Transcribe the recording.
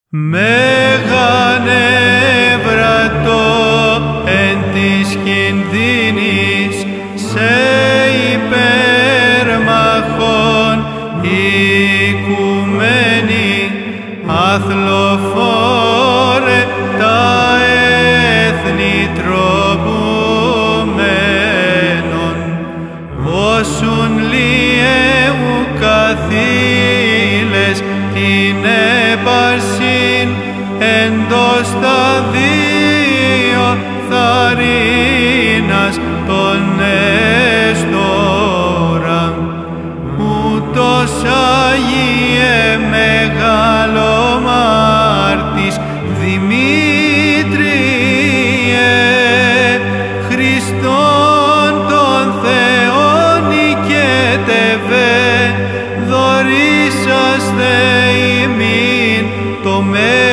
Μέγαν έβρατο εν της κινδύνης σε υπερμαχών οικουμένη αθλοφόρε τα έθνη τροπουμένων όσουν λιέου καθήλες την έπαρσιν εντός τα δύο θαρρύνας τον έστωρα ούτως Άγιε μεγαλομάρτης Δημήτριε Χριστόν τον Θεόν νικέτευε δωρήσαστε ημίν το μέλλον